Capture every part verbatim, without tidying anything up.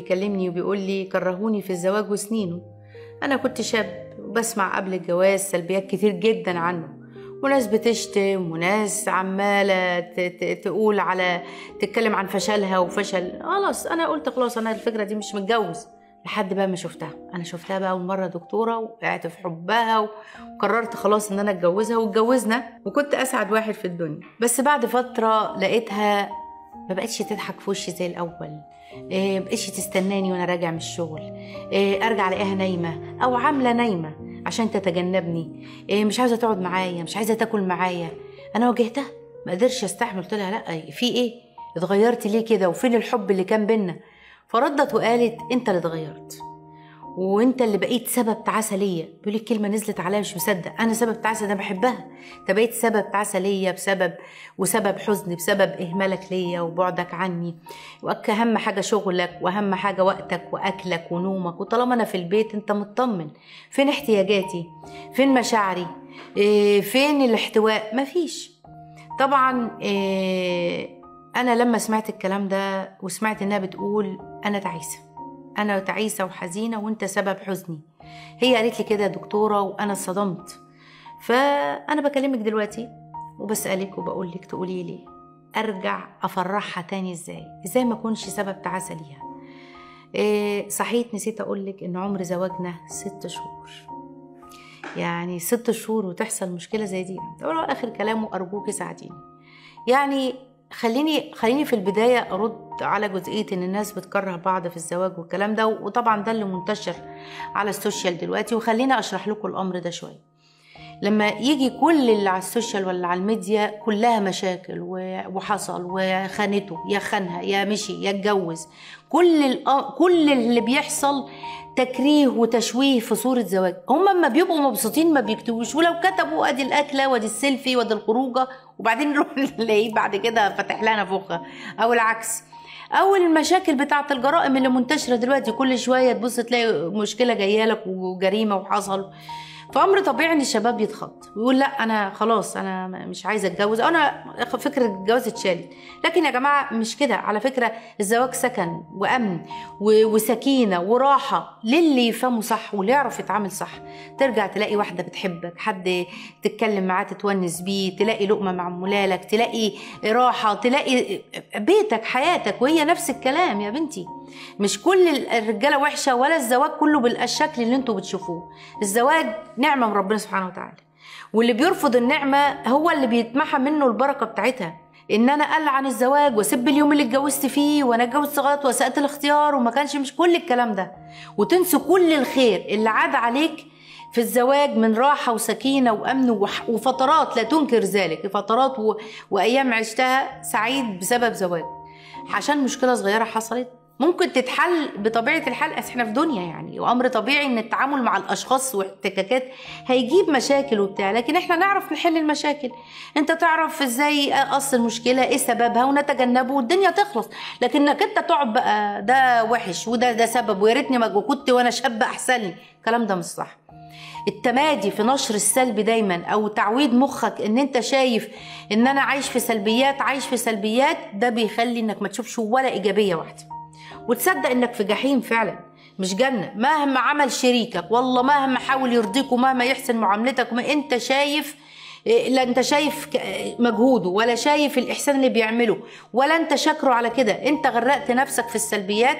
بيكلمني وبيقول لي كرهوني في الزواج وسنينه. انا كنت شاب وبسمع قبل الجواز سلبيات كتير جدا عنه، وناس بتشتم وناس عماله تقول على تتكلم عن فشلها وفشل. خلاص انا قلت خلاص انا الفكره دي مش متجوز، لحد بقى ما شفتها. انا شفتها بقى اول مره دكتوره وقعت في حبها وقررت خلاص ان انا اتجوزها، واتجوزنا وكنت اسعد واحد في الدنيا. بس بعد فتره لقيتها ما بقتش تضحك في وشي زي الاول، ما بقتش تستناني وانا راجع من الشغل، ارجع الاقيها نايمه او عامله نايمه عشان تتجنبني، مش عايزه تقعد معايا، مش عايزه تاكل معايا. انا واجهتها ما قدرتش استحمل، قلت لها لا في ايه، اتغيرتي ليه كده وفين الحب اللي كان بينا؟ فردت وقالت انت اللي اتغيرت وانت اللي بقيت سبب تعاسه ليا. بيقول لي الكلمه نزلت عليا مش مصدق، انا سبب تعاسه؟ ده بحبها، انت بقيت سبب تعاسه ليا بسبب وسبب حزن بسبب اهمالك ليا وبعدك عني، واهم حاجه شغلك واهم حاجه وقتك واكلك ونومك، وطالما انا في البيت انت مطمن. فين احتياجاتي؟ فين مشاعري؟ إيه فين الاحتواء؟ مفيش. طبعا إيه انا لما سمعت الكلام ده وسمعت انها بتقول انا تعيسه، أنا تعيسة وحزينة وأنت سبب حزني، هي قالت لي كده يا دكتورة وأنا اتصدمت. فأنا بكلمك دلوقتي وبسألك وبقول لك تقولي لي أرجع أفرحها تاني إزاي؟ إزاي ما أكونش سبب تعاسة ليها؟ إيه صحيت نسيت أقول لك إن عمر زواجنا ست شهور، يعني ست شهور وتحصل مشكلة زي دي. أقول آخر كلامه أرجوكي ساعديني. يعني خليني خليني في البداية أرد على جزئية إن الناس بتكره بعض في الزواج والكلام ده، وطبعا ده اللي منتشر على السوشيال دلوقتي، وخلينا أشرح لكم الأمر ده شوية. لما يجي كل اللي على السوشيال ولا على الميديا كلها مشاكل وحصل وخانته يا خانها يا مشي يا اتجوز، كل كل اللي بيحصل تكريه وتشويه في صورة زواج. هم اما بيبقوا مبسوطين ما بيكتبوش، ولو كتبوا ادي الاكله وادي السيلفي وادي الخروجه، وبعدين نروح نلاقيه بعد كده فاتح لنا فخه، او العكس. او المشاكل بتاعه الجرائم اللي منتشره دلوقتي، كل شويه تبص تلاقي مشكله جايه لك وجريمه وحصل. فامر طبيعي ان الشباب يتخض ويقول لا انا خلاص انا مش عايزه اتجوز، انا فكره الجواز اتشالت. لكن يا جماعه مش كده، على فكره الزواج سكن وامن وسكينه وراحه للي يفهمه صح واللي يعرف يتعامل صح. ترجع تلاقي واحده بتحبك، حد تتكلم معاه تتونس بيه، تلاقي لقمه معموله لك، تلاقي راحه، تلاقي بيتك حياتك. وهي نفس الكلام يا بنتي، مش كل الرجاله وحشه ولا الزواج كله بالشكل اللي انتوا بتشوفوه. الزواج نعمه من ربنا سبحانه وتعالى، واللي بيرفض النعمه هو اللي بيتمحى منه البركه بتاعتها. ان انا ألعن الزواج واسب اليوم اللي اتجوزت فيه وانا اتجوزت غلط واسأت الاختيار وما كانش، مش كل الكلام ده. وتنسوا كل الخير اللي عاد عليك في الزواج من راحه وسكينه وامن وفترات لا تنكر ذلك، فترات و... وايام عشتها سعيد بسبب زواج. عشان مشكله صغيره حصلت ممكن تتحل بطبيعة الحال، احنا في دنيا يعني، وامر طبيعي ان التعامل مع الاشخاص واحتكاكات هيجيب مشاكل وبتاع، لكن احنا نعرف نحل المشاكل. انت تعرف ازاي اصل المشكلة ايه سببها ونتجنبه والدنيا تخلص. لكنك انت تقعد بقى ده وحش وده ده سبب ويا ريتني ما كنت وانا شابة احسن لي، الكلام ده مش صح. التمادي في نشر السلبي دايما او تعويد مخك ان انت شايف ان انا عايش في سلبيات عايش في سلبيات، ده بيخلي انك ما تشوفش ولا ايجابية واحدة، وتصدق انك في جحيم فعلا مش جنة. مهما عمل شريكك والله، مهما حاول يرضيك ومهما يحسن معاملتك، وما انت شايف، لا انت شايف مجهوده ولا شايف الاحسان اللي بيعمله ولا انت شاكره على كده. انت غرقت نفسك في السلبيات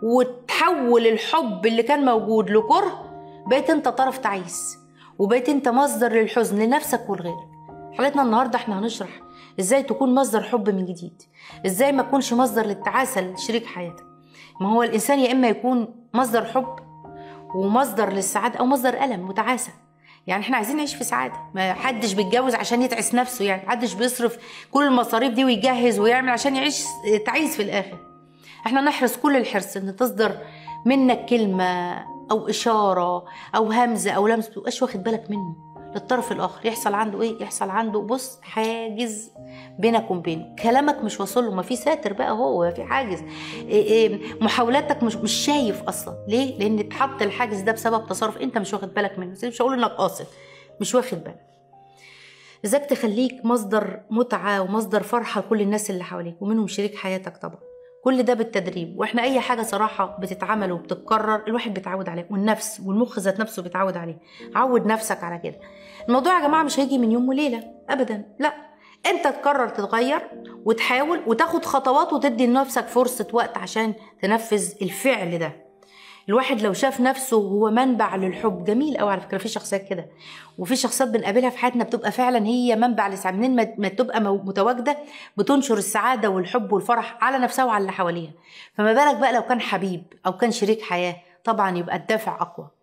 وتحول الحب اللي كان موجود لكره، بقيت انت طرف تعيس وبقيت انت مصدر للحزن لنفسك ولغيرك. حلقتنا النهارده احنا هنشرح ازاي تكون مصدر حب من جديد، ازاي ما تكونش مصدر للتعاسه لشريك حياتك. ما هو الإنسان يا إما يكون مصدر حب ومصدر للسعادة أو مصدر ألم وتعاسة. يعني إحنا عايزين نعيش في سعادة، ما حدش بيتجوز عشان يتعس نفسه، يعني حدش بيصرف كل المصاريف دي ويجهز ويعمل عشان يعيش تعيس في الآخر. إحنا نحرص كل الحرص إن تصدر منك كلمة أو إشارة أو همزة أو لمس متبقاش واخد بالك منه للطرف الآخر، يحصل عنده إيه؟ يحصل عنده بص حاجز بينك وبينه، كلامك مش واصل له، ما في ساتر بقى، هو في حاجز. إيه إيه محاولاتك مش مش شايف اصلا. ليه؟ لان اتحط الحاجز ده بسبب تصرف انت مش واخد بالك منه. مش هقول انك قاصد، مش واخد بالك. ازاك تخليك مصدر متعه ومصدر فرحه لكل الناس اللي حواليك ومنهم شريك حياتك طبعا، كل ده بالتدريب. واحنا اي حاجه صراحه بتتعمل وبتتكرر الواحد بيتعود عليه، والنفس والمخ ذات نفسه بيتعود عليه. عود نفسك على كده. الموضوع يا جماعه مش هيجي من يوم وليله ابدا، لا، انت تقرر تتغير وتحاول وتاخد خطوات وتدي لنفسك فرصه وقت عشان تنفذ الفعل ده. الواحد لو شاف نفسه هو منبع للحب، جميل قوي على فكره. في شخصيات كده، وفي شخصيات بنقابلها في حياتنا بتبقى فعلا هي منبع للسعاده. منين ما تبقى متواجده بتنشر السعاده والحب والفرح على نفسها وعلى اللي حواليها. فما بالك بقى لو كان حبيب او كان شريك حياه، طبعا يبقى الدافع اقوى.